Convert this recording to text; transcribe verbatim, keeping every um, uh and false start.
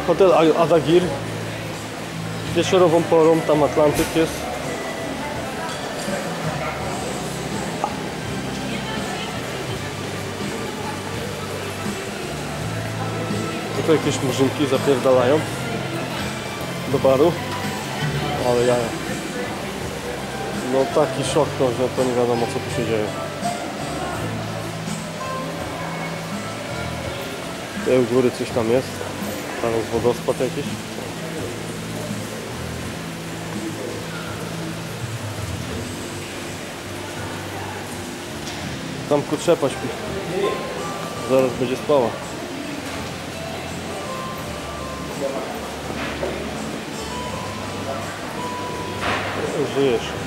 Hotel Adagir. Wieczorową porą tam Atlantyk jest. Tutaj jakieś murzynki zapierdalają do baru. Ale ja... No taki szok, no, że to nie wiadomo co tu się dzieje. Tutaj u góry coś tam jest. Tam jest wodospad jakiś. Tam kurczepa śpi. Zaraz będzie spała. Żyjesz.